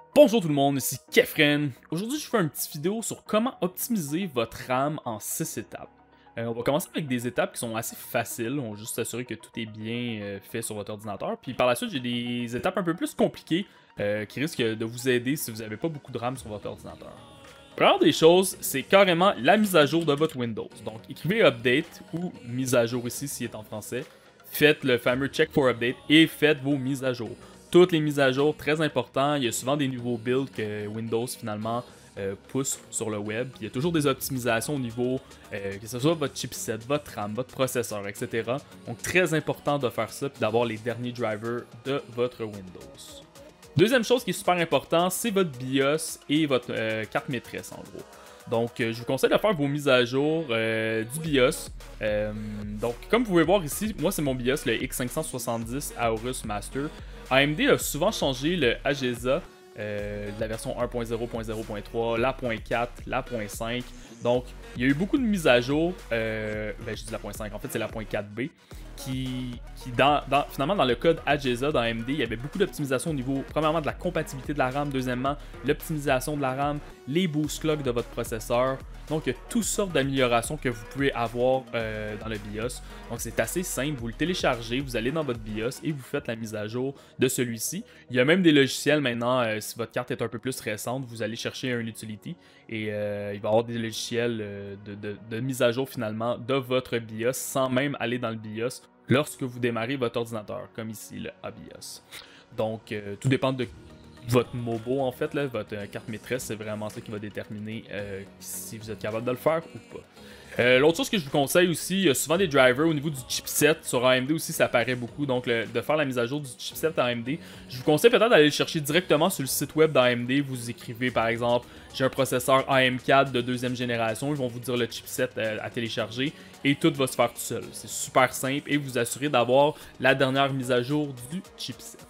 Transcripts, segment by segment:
Bonjour tout le monde, ici Kefren. Aujourd'hui, je fais une petite vidéo sur comment optimiser votre RAM en 6 étapes. On va commencer avec des étapes qui sont assez faciles, on va juste s'assurer que tout est bien fait sur votre ordinateur. Puis par la suite, j'ai des étapes un peu plus compliquées qui risquent de vous aider si vous n'avez pas beaucoup de RAM sur votre ordinateur. Première des choses, c'est carrément la mise à jour de votre Windows. Donc, écrivez Update ou mise à jour ici s'il est en français. Faites le fameux Check for Update et faites vos mises à jour. Toutes les mises à jour, très important. Il y a souvent des nouveaux builds que Windows finalement pousse sur le web. Puis il y a toujours des optimisations au niveau que ce soit votre chipset, votre RAM, votre processeur, etc. Donc très important de faire ça et d'avoir les derniers drivers de votre Windows. Deuxième chose qui est super important, c'est votre BIOS et votre carte maîtresse en gros. Donc, je vous conseille de faire vos mises à jour du BIOS. Donc, comme vous pouvez voir ici, moi c'est mon BIOS, le X570 Aorus Master. AMD a souvent changé le AGESA de la version 1.0.0.3, la .4, la .5. Donc, il y a eu beaucoup de mises à jour. Je dis la .5, en fait c'est la .4b. Finalement, dans le code AGESA dans AMD, il y avait beaucoup d'optimisation au niveau, premièrement, de la compatibilité de la RAM, deuxièmement, l'optimisation de la RAM, les boost clocks de votre processeur. Donc, il y a toutes sortes d'améliorations que vous pouvez avoir dans le BIOS. Donc, c'est assez simple. Vous le téléchargez, vous allez dans votre BIOS et vous faites la mise à jour de celui-ci. Il y a même des logiciels maintenant, si votre carte est un peu plus récente, vous allez chercher un utility et il va y avoir des logiciels de mise à jour finalement de votre BIOS sans même aller dans le BIOS lorsque vous démarrez votre ordinateur, comme ici le ABIOS. Donc, tout dépend de votre MOBO en fait, là, votre carte maîtresse, c'est vraiment ça qui va déterminer si vous êtes capable de le faire ou pas. L'autre chose que je vous conseille aussi, il y a souvent des drivers au niveau du chipset. Sur AMD aussi, ça apparaît beaucoup. Donc, de faire la mise à jour du chipset AMD. Je vous conseille peut-être d'aller le chercher directement sur le site web d'AMD. Vous écrivez par exemple, j'ai un processeur AM4 de deuxième génération. Ils vont vous dire le chipset à télécharger. Et tout va se faire tout seul. C'est super simple et vous assurez d'avoir la dernière mise à jour du chipset.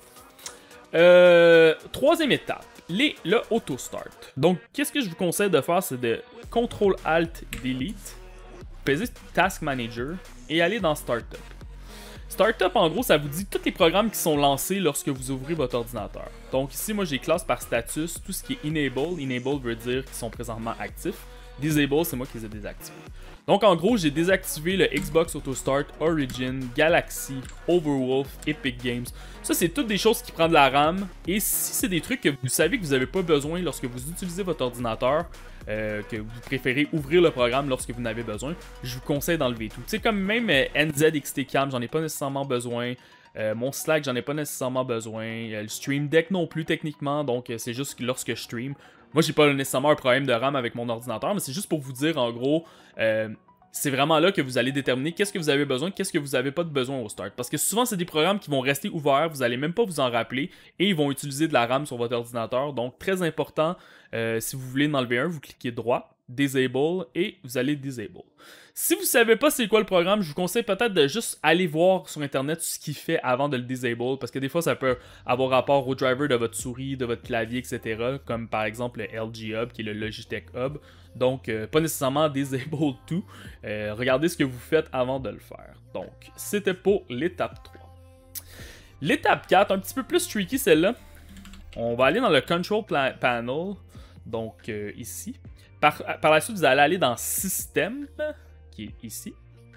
Troisième étape, le auto start. Donc, qu'est-ce que je vous conseille de faire, c'est de CTRL-ALT-DELETE, peser Task Manager et aller dans Startup. Startup, en gros, ça vous dit tous les programmes qui sont lancés lorsque vous ouvrez votre ordinateur. Donc ici, moi, j'ai classe par status, tout ce qui est Enable. Enable veut dire qu'ils sont présentement actifs. Disable, c'est moi qui les ai désactivés. Donc en gros, j'ai désactivé le Xbox Auto Start, Origin, Galaxy, Overwolf, Epic Games. Ça, c'est toutes des choses qui prennent de la RAM. Et si c'est des trucs que vous savez que vous n'avez pas besoin lorsque vous utilisez votre ordinateur, que vous préférez ouvrir le programme lorsque vous n'avez besoin, je vous conseille d'enlever tout. Tu sais, comme même NZXTCam, j'en ai pas nécessairement besoin. Mon Slack, j'en ai pas nécessairement besoin. Le Stream Deck non plus techniquement, donc c'est juste lorsque je stream. Moi, j'ai pas nécessairement un problème de RAM avec mon ordinateur, mais c'est juste pour vous dire, en gros, c'est vraiment là que vous allez déterminer qu'est-ce que vous avez besoin, qu'est-ce que vous n'avez pas de besoin au start. Parce que souvent, c'est des programmes qui vont rester ouverts, vous n'allez même pas vous en rappeler, et ils vont utiliser de la RAM sur votre ordinateur. Donc, très important, si vous voulez en enlever un, vous cliquez droit, Disable, et vous allez Disable. Si vous ne savez pas c'est quoi le programme, je vous conseille peut-être de juste aller voir sur internet ce qu'il fait avant de le disable, parce que des fois ça peut avoir rapport au driver de votre souris, de votre clavier, etc. Comme par exemple le LG Hub qui est le Logitech Hub. Donc pas nécessairement disable tout. Regardez ce que vous faites avant de le faire. Donc c'était pour l'étape 3. L'étape 4, un petit peu plus tricky celle-là. On va aller dans le Control Panel. Donc ici. Par la suite, vous allez aller dans Système, qui est ici.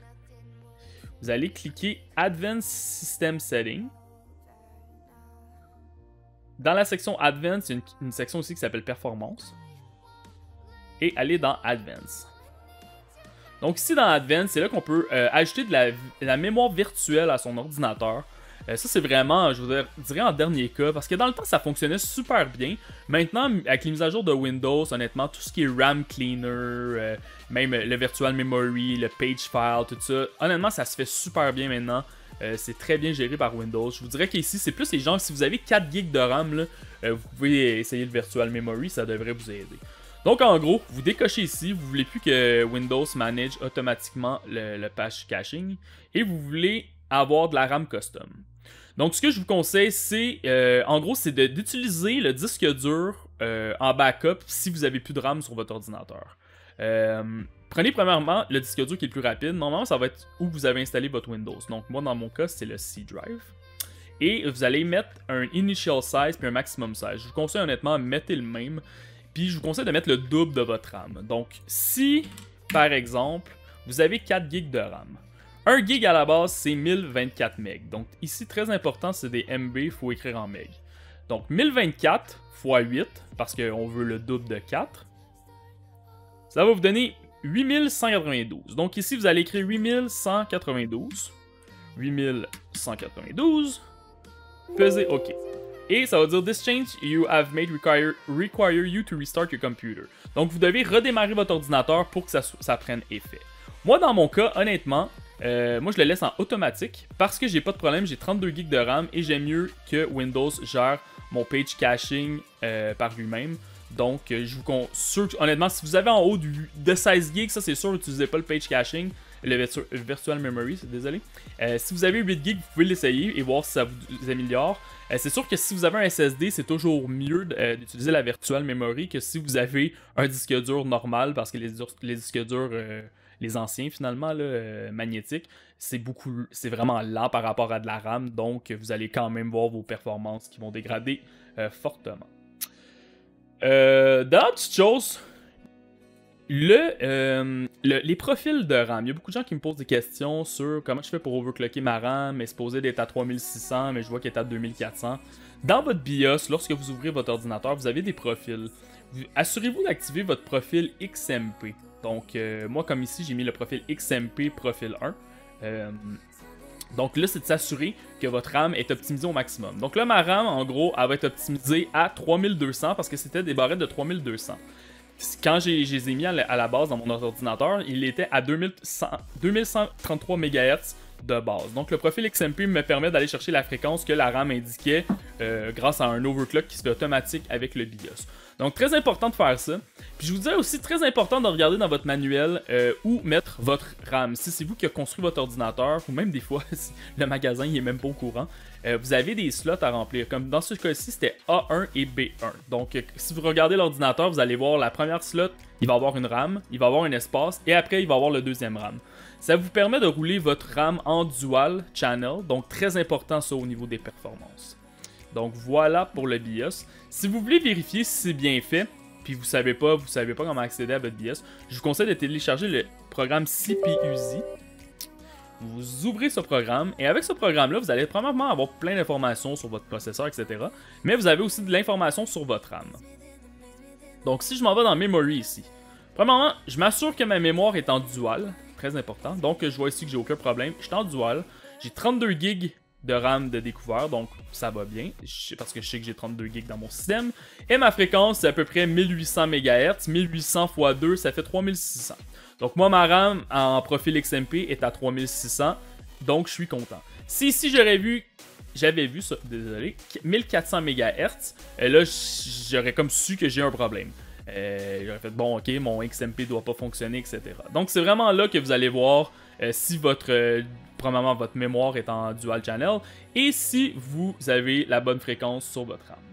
Vous allez cliquer Advanced System Setting. Dans la section Advanced, il y a une section aussi qui s'appelle Performance. Et aller dans Advanced. Donc ici dans Advanced, c'est là qu'on peut ajouter de la mémoire virtuelle à son ordinateur. Ça, c'est vraiment, je vous dirais, en dernier cas, parce que dans le temps, ça fonctionnait super bien. Maintenant, avec les mises à jour de Windows, honnêtement, tout ce qui est RAM Cleaner, même le Virtual Memory, le Page File, tout ça, honnêtement, ça se fait super bien maintenant. C'est très bien géré par Windows. Je vous dirais qu'ici, c'est plus les gens, si vous avez 4 GB de RAM, là, vous pouvez essayer le Virtual Memory, ça devrait vous aider. Donc en gros, vous décochez ici, vous voulez plus que Windows manage automatiquement le patch caching, et vous voulez avoir de la RAM custom. Donc, ce que je vous conseille, c'est, en gros, c'est d'utiliser le disque dur en backup si vous n'avez plus de RAM sur votre ordinateur. Prenez premièrement le disque dur qui est le plus rapide. Normalement, ça va être où vous avez installé votre Windows. Donc, moi, dans mon cas, c'est le C Drive. Et vous allez mettre un initial size puis un maximum size. Je vous conseille honnêtement, mettez le même. Puis je vous conseille de mettre le double de votre RAM. Donc si, par exemple, vous avez 4 GB de RAM. 1 GB à la base, c'est 1024 MB. Donc ici, très important, c'est des MB, il faut écrire en MB. Donc 1024 x 8, parce qu'on veut le double de 4. Ça va vous donner 8192. Donc ici, vous allez écrire 8192. 8192. Pesez OK. Et ça va dire This change you have made require you to restart your computer. Donc vous devez redémarrer votre ordinateur pour que ça prenne effet. Moi, dans mon cas, honnêtement, moi je le laisse en automatique parce que j'ai pas de problème, j'ai 32 GB de RAM et j'aime mieux que Windows gère mon page caching par lui-même. Donc, je vous conseille, honnêtement, si vous avez en haut de 16 GB, ça c'est sûr, n'utilisez pas le page caching, le virtual memory, désolé. Si vous avez 8 GB, vous pouvez l'essayer et voir si ça vous améliore. C'est sûr que si vous avez un SSD, c'est toujours mieux d'utiliser la virtual memory que si vous avez un disque dur normal, parce que les disques durs, les anciens finalement, là, magnétiques, c'est vraiment lent par rapport à de la RAM, donc vous allez quand même voir vos performances qui vont dégrader fortement. Dernière petite chose, les profils de RAM. Il y a beaucoup de gens qui me posent des questions sur comment je fais pour overclocker ma RAM, mais supposé d'être à 3600, mais je vois qu'elle est à 2400. Dans votre BIOS, lorsque vous ouvrez votre ordinateur, vous avez des profils. Assurez-vous d'activer votre profil XMP. Donc, moi, comme ici, j'ai mis le profil XMP profil 1. Donc là, c'est de s'assurer que votre RAM est optimisée au maximum. Donc là, ma RAM, en gros, elle va être optimisée à 3200 parce que c'était des barrettes de 3200. Quand je les ai mis à la base dans mon ordinateur, il était à 2133 MHz de base. Donc le profil XMP me permet d'aller chercher la fréquence que la RAM indiquait grâce à un overclock qui se fait automatique avec le BIOS. Donc très important de faire ça. Puis je vous disais aussi très important de regarder dans votre manuel où mettre votre RAM. Si c'est vous qui avez construit votre ordinateur, ou même des fois si le magasin il est même pas au courant, vous avez des slots à remplir. Comme dans ce cas-ci, c'était A1 et B1. Donc si vous regardez l'ordinateur, vous allez voir la première slot, il va avoir une RAM, il va avoir un espace, et après il va avoir le deuxième RAM. Ça vous permet de rouler votre RAM en dual channel, donc très important ça au niveau des performances. Donc voilà pour le BIOS. Si vous voulez vérifier si c'est bien fait, puis vous savez pas comment accéder à votre BIOS, je vous conseille de télécharger le programme CPUZ. Vous ouvrez ce programme, et avec ce programme-là, vous allez probablement avoir plein d'informations sur votre processeur, etc. Mais vous avez aussi de l'information sur votre RAM. Donc si je m'en vais dans Memory ici, premièrement, je m'assure que ma mémoire est en dual, très important. Donc je vois ici que j'ai aucun problème, je suis en dual, j'ai 32 GB de RAM de découvert, donc ça va bien, parce que je sais que j'ai 32 GB dans mon système. Et ma fréquence, c'est à peu près 1800 MHz, 1800 x 2, ça fait 3600. Donc moi, ma RAM en profil XMP est à 3600, donc je suis content. Si ici j'avais vu ça, désolé, 1400 MHz, là j'aurais comme su que j'ai un problème. J'aurais fait bon ok, mon XMP doit pas fonctionner, etc. Donc c'est vraiment là que vous allez voir si premièrement votre mémoire est en dual channel et si vous avez la bonne fréquence sur votre RAM.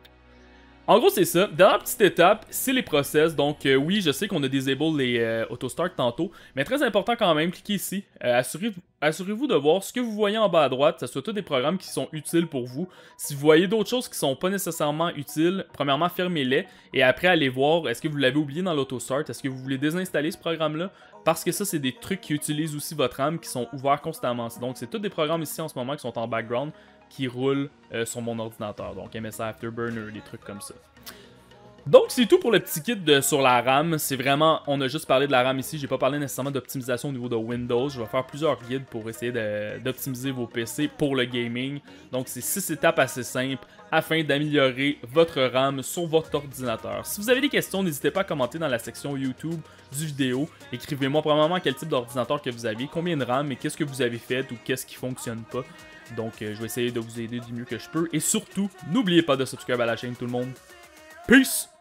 En gros c'est ça. Dernière petite étape, c'est les process. Donc oui, je sais qu'on a disable les auto-start tantôt, mais très important quand même, cliquez ici. Assurez-vous de voir ce que vous voyez en bas à droite, ce soit tous des programmes qui sont utiles pour vous. Si vous voyez d'autres choses qui sont pas nécessairement utiles, premièrement fermez-les et après allez voir est-ce que vous l'avez oublié dans l'auto-start, est-ce que vous voulez désinstaller ce programme-là, parce que ça c'est des trucs qui utilisent aussi votre RAM qui sont ouverts constamment. Donc c'est tous des programmes ici en ce moment qui sont en background qui roulent sur mon ordinateur, donc MSI Afterburner, des trucs comme ça. Donc c'est tout pour le petit kit sur la RAM. C'est vraiment, on a juste parlé de la RAM ici, j'ai pas parlé nécessairement d'optimisation au niveau de Windows. Je vais faire plusieurs guides pour essayer d'optimiser vos PC pour le gaming. Donc c'est 6 étapes assez simples afin d'améliorer votre RAM sur votre ordinateur. Si vous avez des questions, n'hésitez pas à commenter dans la section YouTube du vidéo. Écrivez-moi probablement quel type d'ordinateur que vous avez, combien de RAM et qu'est-ce que vous avez fait ou qu'est-ce qui fonctionne pas. Donc je vais essayer de vous aider du mieux que je peux. Et surtout, n'oubliez pas de subscribe à la chaîne tout le monde. Peace!